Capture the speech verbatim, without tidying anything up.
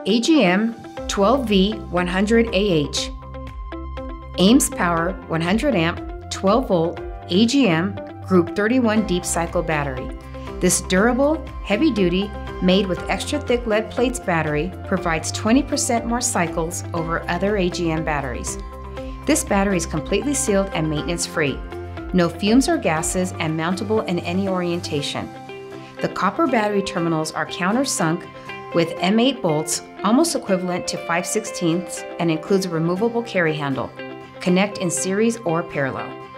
A G M twelve V one hundred A H. Ames Power one hundred amp, twelve volt A G M Group thirty-one deep cycle battery. This durable, heavy-duty, made with extra thick lead plates battery provides twenty percent more cycles over other A G M batteries. This battery is completely sealed and maintenance-free. No fumes or gases and mountable in any orientation. The copper battery terminals are countersunk with M eight bolts, almost equivalent to five sixteenths, and includes a removable carry handle. Connect in series or parallel.